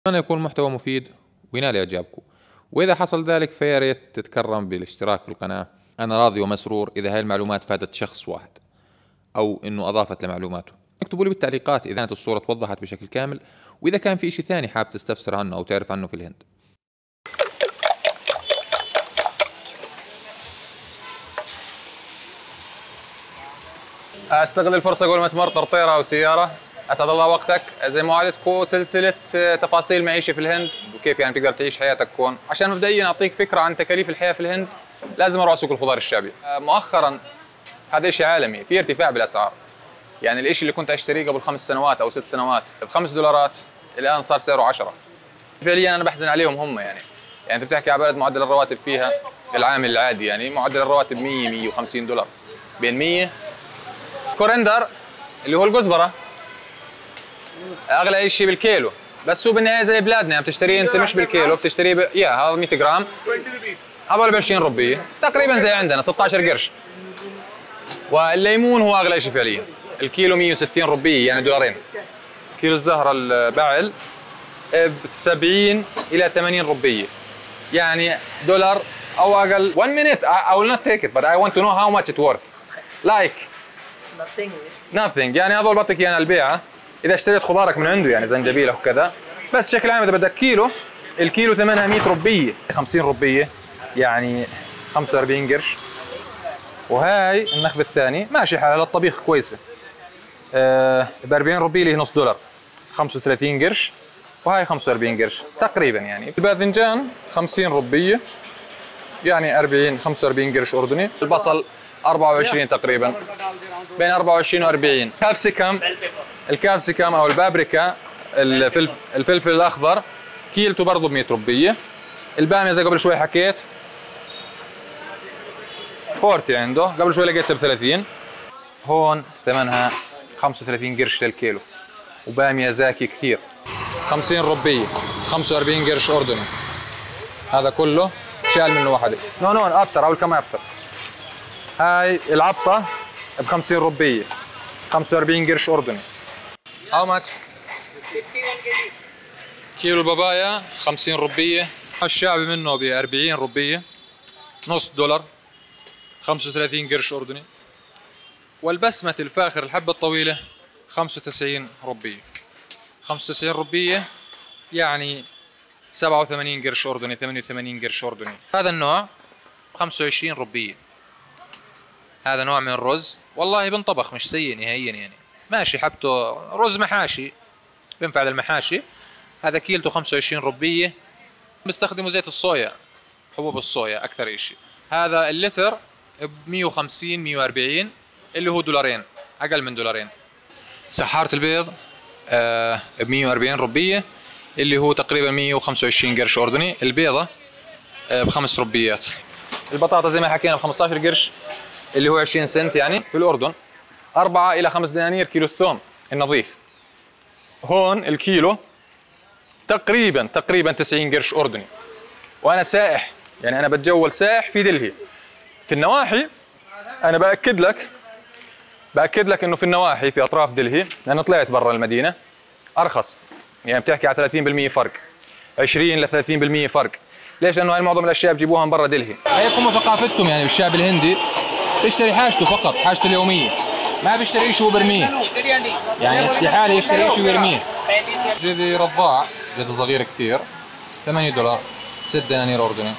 أتمنى يكون المحتوى مفيد وينال إعجابكم، وإذا حصل ذلك فيا ريت تتكرم بالاشتراك في القناة. أنا راضي ومسرور إذا هاي المعلومات فادت شخص واحد أو إنه أضافت لمعلوماته. اكتبوا لي بالتعليقات إذا كانت الصورة توضحت بشكل كامل، وإذا كان في إشي ثاني حاب تستفسر عنه أو تعرف عنه في الهند. استغل الفرصه قبل ما تمر طرطيره او سياره. اسعد الله وقتك. زي ما وعدتكم سلسله تفاصيل معيشه في الهند وكيف يعني تقدر تعيش حياتك هون. عشان مبدئيا اعطيك فكره عن تكاليف الحياه في الهند لازم اروح سوق الخضار الشعبي. مؤخرا هذا شيء عالمي، في ارتفاع بالاسعار. يعني الشيء اللي كنت اشتريه قبل 5 سنوات او 6 سنوات ب$5 الان صار سعره 10. فعليا انا بحزن عليهم هم. يعني انت بتحكي على بلد معدل الرواتب فيها العامل العادي يعني معدل الرواتب 100-150 دولار، بين 100. كورندر اللي هو الكزبره اغلى شيء بالكيلو، بس هو بالنهايه زي بلادنا يعني بتشتريه انت مش بالكيلو، بتشتريه هذا 100 جرام هذول ب 20 روبيه تقريبا زي عندنا 16 قرش. والليمون هو اغلى شيء فعليا، الكيلو 160 روبيه يعني $2. كيلو الزهره البعل ب 70 إلى 80 روبيه يعني $1 او اقل. 1 minute I will not take it but I want to know how much it worth. Like nothing. يعني هذول بعطيك اياه البيعه اذا اشتريت خضارك من عنده يعني زنجبيل وكذا. بس بشكل عام اذا بدك كيلو، الكيلو ثمنها 100 روبيه 50 روبيه يعني 45 قرش. وهاي النخبه الثاني ماشي حالها للطبيخ كويسه ب 40 روبيه اللي هي نص دولار 35 قرش، وهاي 45 قرش تقريبا. يعني الباذنجان 50 روبيه يعني 45 قرش اردني. البصل 24 تقريبا، بين 24 و40. الكابسيكم او البابريكا الفلفل الاخضر كيلته برضه ب 100 روبيه. الباميه زي قبل شوي حكيت 40 عنده، قبل شوي لقيتها ب 30. هون ثمنها 35 قرش للكيلو، وباميه زاكي كثير 50 روبيه 45 قرش اردني. هذا كله شال منه واحده. نو افتر او كم افتر. هاي العبطه ب 50 روبيه 45 قرش اردني. How much؟ كيلو البابايا 50 روبيه، الشعبي منه ب 40 روبيه نص دولار 35 قرش اردني. والبسمة الفاخر الحبة الطويلة 95 روبيه 95 روبيه يعني 87 قرش اردني 88 قرش اردني. هذا النوع 25 روبيه. هذا نوع من الرز والله بنطبخ مش سيء نهائيا يعني ماشي، حبته رز محاشي بينفع للمحاشي. هذا كيلته 25 روبيه. بيستخدموا زيت الصويا، حبوب الصويا اكثر اشي. هذا اللتر ب 150 140 اللي هو $2 اقل من $2. سحارة البيض ب 140 روبيه اللي هو تقريبا 125 قرش اردني. البيضة ب5 روبيات. البطاطا زي ما حكينا ب 15 قرش اللي هو 20 سنت يعني في الأردن. 4 إلى 5 دنانير كيلو الثوم النظيف. هون الكيلو تقريبا 90 قرش أردني. وأنا سائح يعني أنا بتجول سائح في دلهي. في النواحي أنا بأكد لك إنه في النواحي في أطراف دلهي، لأن طلعت برا المدينة أرخص. يعني بتحكي على 30% فرق، 20 ل 30% فرق. ليش؟ لأنه هاي معظم الأشياء بجيبوها من برا دلهي. هيكم ثقافتكم يعني بالشعب الهندي بيشتري حاجته فقط، حاجته اليومية، ما بيشتري شيء وبرميه. يعني استحالة يشتري شيء ويرميه. جدي رضاع، جدي صغير كثير، $8 6 دنانير أردني.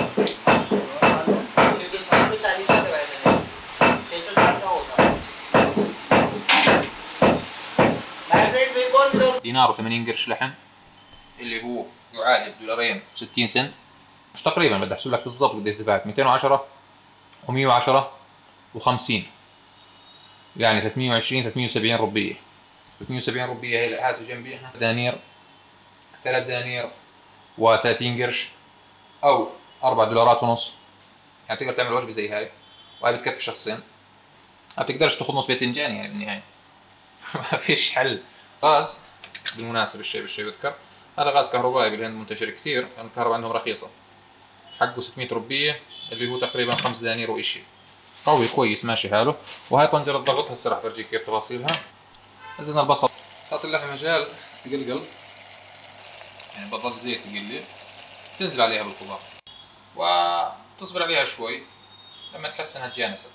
دينار و80 قرش لحم اللي هو يعادل $2 60 مش تقريبا، بدي احسب لك بالضبط قديش دفعت. 210 و110 و50 يعني 320 370 روبيه. 370 روبيه هي حاسب جنبي احنا دنانير 3 دنانير و30 قرش او $4.5 يعني بتقدر تعمل وجبه زي هاي، وهي بتكفي شخصين. ما بتقدرش تاخذ نص باذنجان يعني بالنهايه. ما فيش حل. غاز بالمناسبه بالشيء يذكر، هذا غاز كهربائي بالهند منتشر كثير لأن الكهرباء عندهم رخيصه. حقه 600 روبيه اللي هو تقريبا 5 دنانير وإشي. قوي كويس ماشي حاله. وهي طنجره ضغط هسه راح برجيك كيف تفاصيلها. نزلنا البصل، حط اللحم مجال تقلقل يعني بضل زيت يقل، تنزل عليها بالخضار وتصبر عليها شوي لما تحس انها تجانست.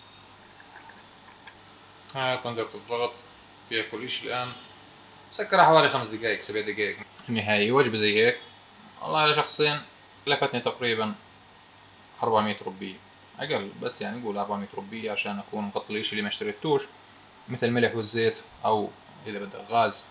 هاي طنجرة الضغط فيها كل اشي الان. سكرها حوالي 5 دقايق 7 دقايق. النهاية وجبة زي هيك والله لشخصين كلفتني تقريبا 400 روبية اقل، بس يعني نقول 400 روبية عشان اكون مغطي الاشي اللي ما اشتريتوش، مثل الملح والزيت او اذا بدك غاز.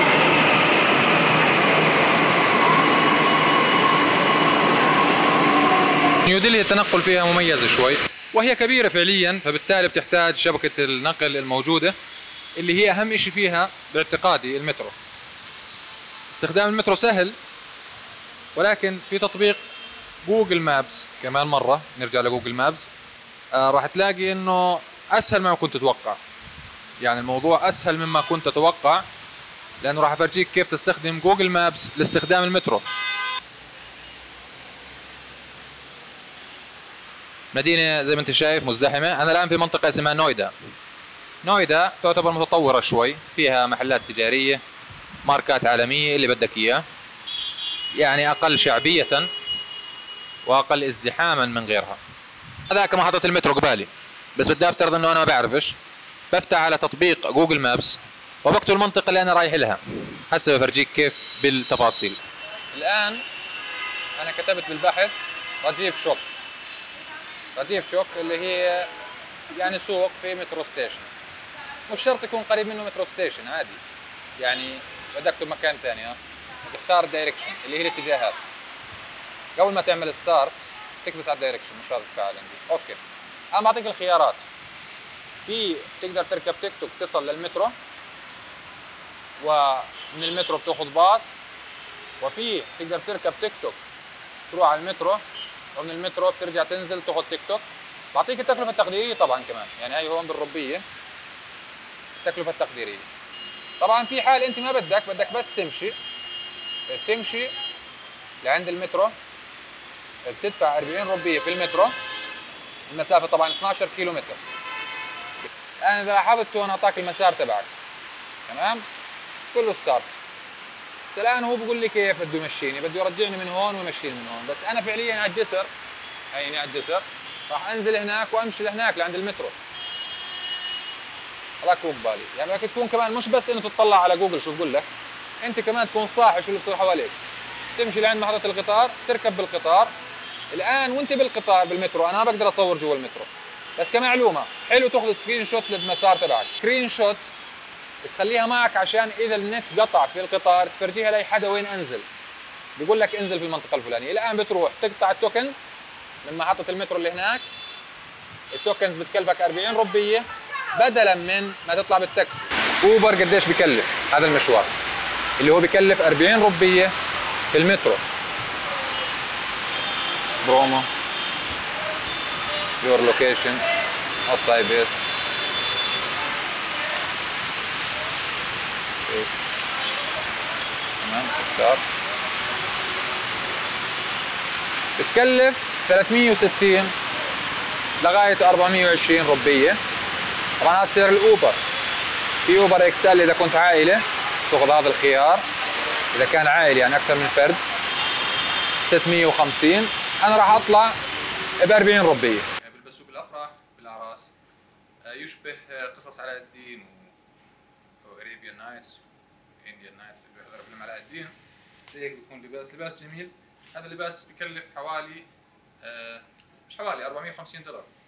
نيودلهي التنقل فيها مميز شوي وهي كبيرة فعليا، فبالتالي بتحتاج شبكة النقل الموجودة اللي هي أهم إشي فيها باعتقادي المترو. استخدام المترو سهل، ولكن في تطبيق جوجل مابس كمان مرة نرجع لجوجل مابس راح تلاقي إنه أسهل مما كنت تتوقع. يعني الموضوع أسهل مما كنت أتوقع، لأنه راح أفرجيك كيف تستخدم جوجل مابس لاستخدام المترو. مدينة زي ما انت شايف مزدحمة. أنا الآن في منطقة اسمها نويدا. نويدا تعتبر متطورة شوي، فيها محلات تجارية ماركات عالمية اللي بدك إياه، يعني أقل شعبية وأقل ازدحاما من غيرها. هذاك محطة المترو قبالي، بس بدي أفترض إنه أنا ما بعرفش. بفتح على تطبيق جوجل مابس وبكتب المنطقة اللي أنا رايح لها. هسه بفرجيك كيف بالتفاصيل. الآن أنا كتبت بالبحث رجيف شوك. رجيف شوك اللي هي يعني سوق في مترو ستيشن. مش شرط يكون قريب منه مترو ستيشن، عادي يعني بدك تكتب مكان ثاني. تختار الدايركشن اللي هي الاتجاهات. قبل ما تعمل ستارت تكبس على الدايركشن، مش هذا الفعل عندي. اوكي انا بعطيك الخيارات. في تقدر تركب تيك توك تصل للمترو، ومن المترو بتاخذ باص، وفي تقدر تركب تيك توك تروح على المترو، ومن المترو بترجع تنزل تاخذ تيك توك. بعطيك التكلفة التقديرية طبعا كمان، يعني هي هون بالربية التكلفة التقديرية. طبعا في حال انت ما بدك بس تمشي لعند المترو، بتدفع 40 روبية في المترو. المسافة طبعا 12 كيلو متر. الآن إذا لاحظت هون أعطاك المسار تبعك، تمام؟ كله ستارت. بس الآن هو بقول لي كيف بده يمشيني، بده يرجعني من هون ويمشيني من هون، بس أنا فعليا على الجسر، هيني على الجسر، راح أنزل هناك وأمشي لهناك لعند المترو. هذاك هو ببالي، يعني بدك تكون كمان مش بس إنه تطلع على جوجل شو بقول لك، أنت كمان تكون صاحي شو اللي بصير حواليك. تمشي لعند محطة القطار، تركب بالقطار. الآن وأنت بالقطار بالمترو، أنا ما بقدر أصور جوا المترو، بس كمعلومة حلو تاخذ سكرين شوت للمسار تبعك. سكرين شوت بتخليها معك عشان إذا النت قطع في القطار تفرجيها لأي حدا وين أنزل. بيقول لك انزل في المنطقة الفلانية. الآن بتروح تقطع التوكنز من محطة المترو اللي هناك. التوكنز بتكلفك 40 روبية بدلا من ما تطلع بالتاكسي. اوبر قديش بكلف هذا المشوار؟ اللي هو بكلف 40 روبية في المترو. برومو يور لوكيشن نوت تايب بيست تمام. اختار. بتكلف 360 لغاية 420 روبية. طبعا هذا سعر الاوبر. في اوبر اكس ال اذا كنت عائلة تاخذ هذا الخيار، اذا كان عائلي يعني اكثر من فرد 650. انا راح اطلع ب 40 روبية. بلبسوه بالافراح بالاعراس، يشبه قصص علاء الدين واريبيان نايتس وانديان نايتس اللي بيحضر فيلم علاء الدين. زي هيك بيكون لباس جميل. هذا اللباس بكلف حوالي مش حوالي 450 دولار.